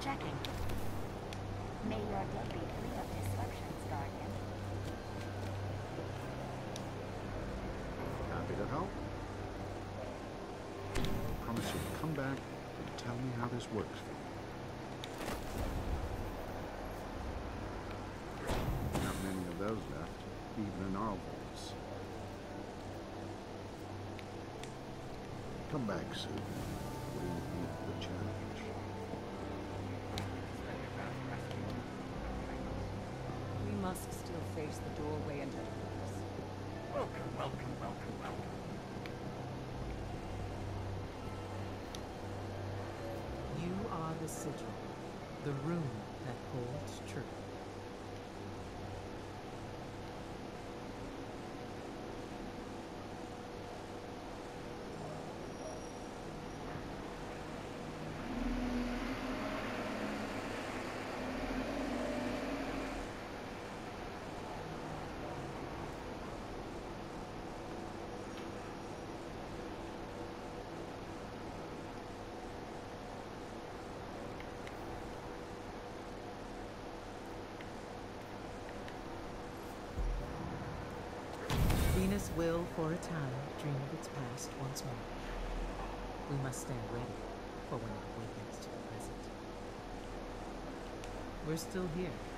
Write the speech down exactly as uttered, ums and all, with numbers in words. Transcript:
Checking. May your day be free of disruptions, Guardian. Happy to help. I promise you'll come back and tell me how this works for you. Not many of those left, even in Arlvolz. Come back soon. We'll meet the challenge. We must still face the doorway into darkness. Welcome, welcome, welcome, welcome. You are the sigil, the rune that holds truth. Venus will, for a time, dream of its past once more. We must stand ready for when it awakens to the present. We're still here,